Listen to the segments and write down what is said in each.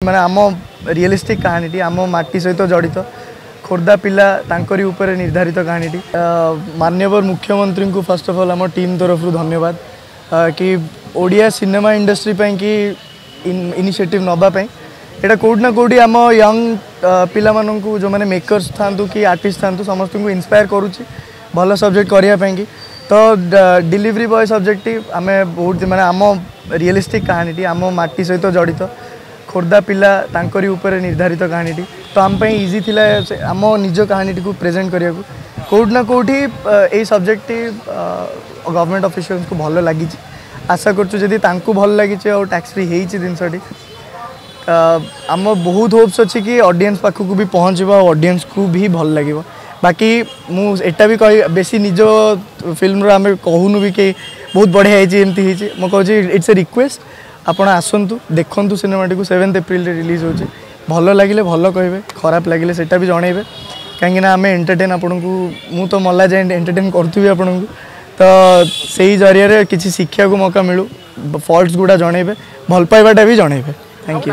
मैंने आम रियलिस्टिक कहानी आम माटी सहित जड़ित खोर्धा पिला तांकरी ऊपर निर्धारित कहानी माननीय मुख्यमंत्री को फर्स्ट ऑफ ऑल आम टीम तरफ धन्यवाद कि ओडिया सिनेमा इंडस्ट्री की इनिशिएटिव नवापाई यहाँ कौट ना कौटी आम यंग पिला मानू जो मैंने मेकर्स था कि आर्टिस्ट था समस्त को इंस्पायर करुच्ची भल सब्जेक्ट करने तो डिलीवरी बॉय सब्जेक्ट आम बहुत माने आम रियलिस्टिक कहानी आम माटी सहित जड़ित खोर्धा पिला तांकरी ऊपर निर्धारित कहानी तो आम इजी थिला आम निज कहानी को प्रेजेंट करने को कौट ना कौटी यही सब्जेक्ट गवर्नमेंट ऑफिशियल्स को भल लगी आशा करूँ भल लगी और टैक्स फ्री होती जिनसटी आम बहुत होप्स अच्छी कि ऑडियंस पाखक भी पहुँचब ऑडियंस को भी भल लगे बाकी मुझे भी कह बेसी निज फिल्म आम कहूनु भी कि बहुत बढ़िया एमती मुझे इट्स ए रिक्वेस्ट आपण आसतु देखु सिनेमाटी को 7 एप्रिल रिलीज हो भल लगे भल कहे खराब लगे सेटा भी जनइबे कहीं आम एंटरटेन आपन को मु तो मल्ला जाए एंटरटेन करी आपन को तो से जरिए किसी शिक्षा को मौका मिलू फॉल्ट्स गुड़ा जनइबे भल पाइबाटा भी जनइबे थैंक यू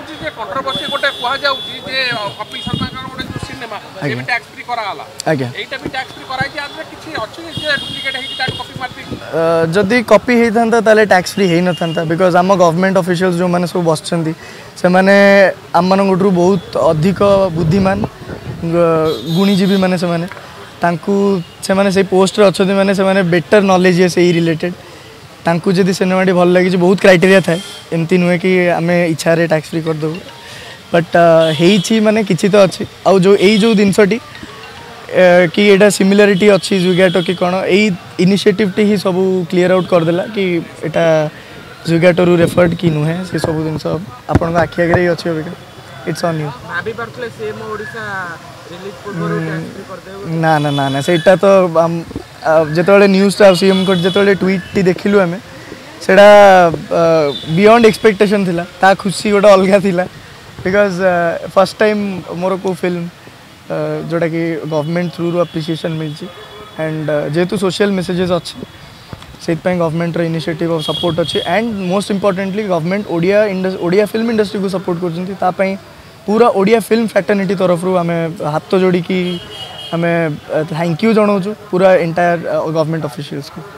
जदि कॉपी होता ताले टैक्स फ्री हो ना बिकॉज आम गवर्नमेंट ऑफिशियल्स जो मैंने सब बसचंदी से माने आम मानू बहुत अधिक बुद्धिमान गुणीजीवी माने से माने तांकु से पोस्ट रे अच्छे माने से बेटर नॉलेज है से रिलेटेड तांकु जदि सिनेमाटी भल लगी बहुत क्राइटेरिया थाए एमती नुहे कि आम इच्छा रे टैक्स फ्री करदेबू बट हेई माने किसी तो अच्छी आउ जो यही जो जिनसटी कि एटा सिमिलारिटी अच्छी जुगाटो कि कौन यही इनिशिएटिव टी ही सब क्लीयर आउट करदेला कि एटा जुगाटो रेफर्ड कि नुहे से सब जिन आपण आखि आगे ही अच्छी अबिका इट्स ऑन यू ना ना ना ना सेटा तो जिते न्यूज सीएम जो ट्वीट देखिलु आम से बियॉन्ड एक्सपेक्टेशन थिला ता खुशी गोटे अलग थिला बिकॉज फर्स्ट टाइम मोर को फिल्म जोटा कि गवर्नमेंट थ्रू अप्रिसिएशन मिलची एंड जेहेतु सोशल मेसेजेस अच्छे से गवर्नमेंट इनिशिएटिव और सपोर्ट अच्छे and most importantly government Odia film industry को सपोर्ट कर पूरा ओडिया फिल्म फ्रैटर्निटी तरफ आम हाथ जोड़ी की आम थैंक यू जनाऊँ पूरा एंटायर गवर्नमेंट ऑफिशियल्स को।